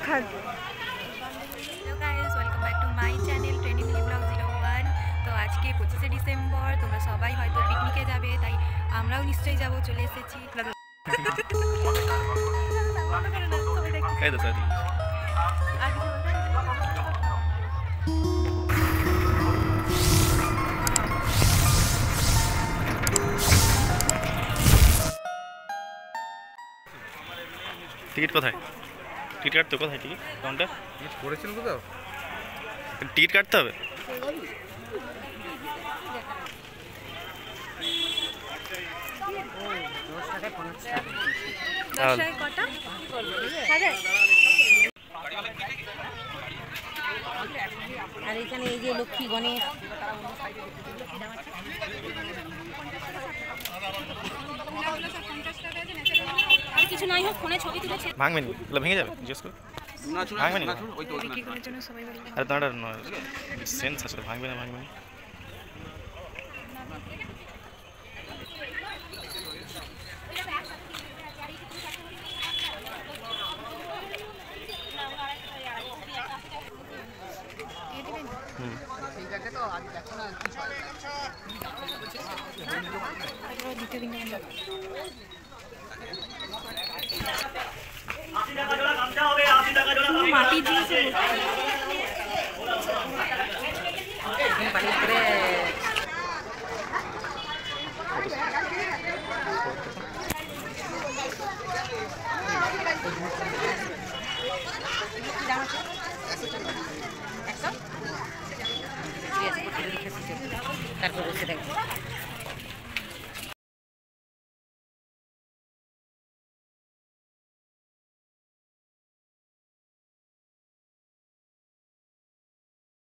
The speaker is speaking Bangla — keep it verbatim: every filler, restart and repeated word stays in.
Hello guys, welcome back to my channel Trendy Mili blog zero one. তো আজকে পঁচিশে ডিসেম্বর, তোমরা সবাই হয়তো পিকনিকে যাবে, তাই আমরাও নিশ্চয়ই যাব, চলে এসেছি। টিকিট কোথায়? টিকিট কাটতে কোথায়? টিকিট কাউন্টার করেছিল কোথাও? টিকিট কাটতে হবে। আর এখানে এই যে লক্ষ্মী গণেশ, কিছু নাই হোক, ফোনে ছবি তুলেছে। ভাঙবেন এগুলো ভেঙে যাবে, জিজ্ঞেস করে ভাঙবেন না। আরে তোমার সেন্স আছে, ভাঙবে না ভাঙবে না। মাটি দিয়েছে তারপর বসে থাকবে।